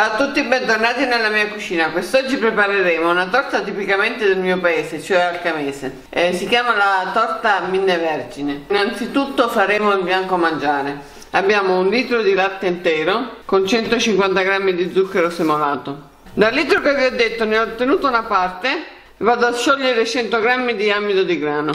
Ciao a tutti, bentornati nella mia cucina. Quest'oggi prepareremo una torta tipicamente del mio paese, cioè alcamese. Si chiama la torta Minne Vergine. Innanzitutto faremo il bianco mangiare. Abbiamo un litro di latte intero con 150 g di zucchero semolato. Dal litro che vi ho detto ne ho ottenuto una parte e vado a sciogliere 100 g di amido di grano.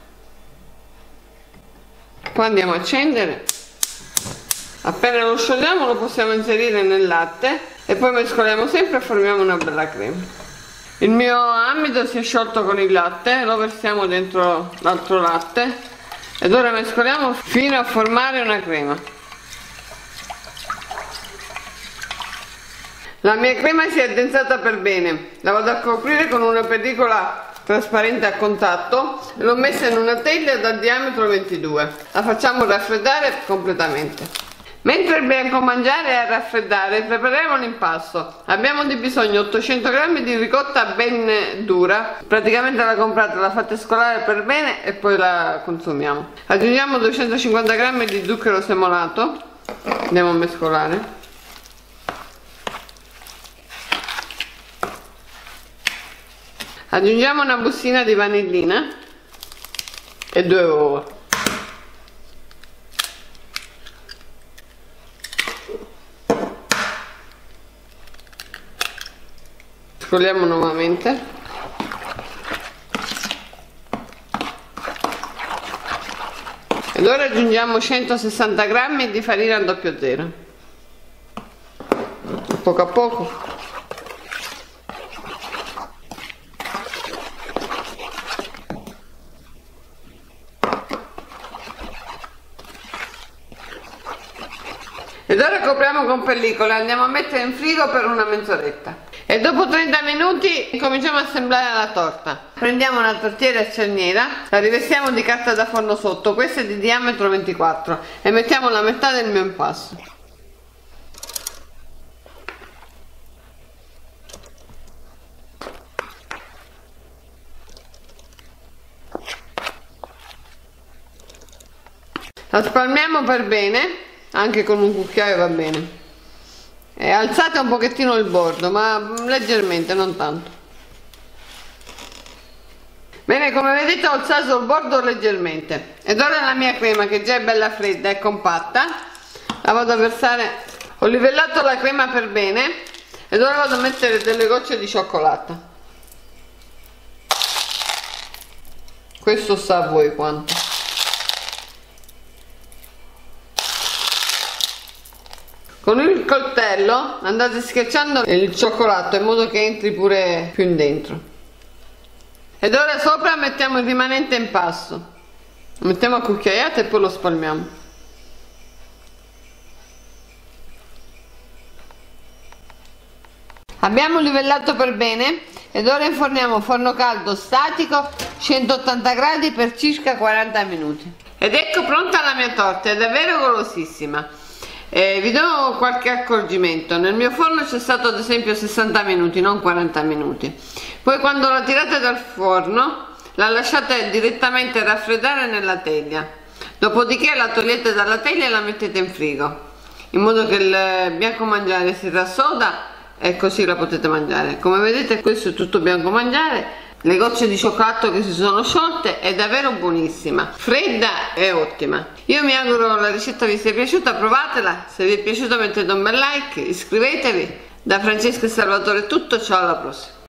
Poi andiamo a accendere. Appena lo sciogliamo lo possiamo inserire nel latte e poi mescoliamo sempre e formiamo una bella crema. Il mio amido si è sciolto con il latte, lo versiamo dentro l'altro latte ed ora mescoliamo fino a formare una crema. La mia crema si è addensata per bene, la vado a coprire con una pellicola trasparente a contatto e l'ho messa in una teglia dal diametro 22. La facciamo raffreddare completamente. Mentre il bianco mangiare è a raffreddare, prepariamo l'impasto. Abbiamo di bisogno 800 g di ricotta ben dura, praticamente la comprate, la fate scolare per bene e poi la consumiamo. Aggiungiamo 250 g di zucchero semolato, andiamo a mescolare. Aggiungiamo una bustina di vanillina e 2 uova. Mescoliamo nuovamente. Ed ora aggiungiamo 160 g di farina 00. Poco a poco. Ed ora copriamo con pellicola e andiamo a mettere in frigo per una mezz'oretta. E dopo 30 minuti cominciamo a assemblare la torta. Prendiamo una tortiera a cerniera, la rivestiamo di carta da forno sotto, questa è di diametro 24, e mettiamo la metà del mio impasto. La spalmiamo per bene, anche con un cucchiaio va bene. E alzate un pochettino il bordo, ma leggermente, non tanto. Bene, come vedete ho alzato il bordo leggermente. Ed ora la mia crema, che già è bella fredda e compatta, la vado a versare. Ho livellato la crema per bene ed ora vado a mettere delle gocce di cioccolato. Questo sa a voi quanto. Con il coltello andate schiacciando il cioccolato in modo che entri pure più in dentro. Ed ora sopra mettiamo il rimanente impasto. Lo mettiamo a cucchiaiate e poi lo spalmiamo. Abbiamo livellato per bene ed ora inforniamo forno caldo statico 180 gradi per circa 40 minuti. Ed ecco pronta la mia torta, è davvero golosissima. Vi do qualche accorgimento: nel mio forno c'è stato ad esempio 60 minuti, non 40 minuti. Poi quando la tirate dal forno la lasciate direttamente raffreddare nella teglia, dopodiché la togliete dalla teglia e la mettete in frigo, in modo che il bianco mangiare si rassoda e così la potete mangiare. Come vedete questo è tutto bianco mangiare. Le gocce di cioccolato che si sono sciolte, è davvero buonissima, fredda e ottima. Io mi auguro la ricetta vi sia piaciuta, provatela, se vi è piaciuta mettete un bel like, iscrivetevi. Da Francesca e Salvatore è tutto, ciao, alla prossima.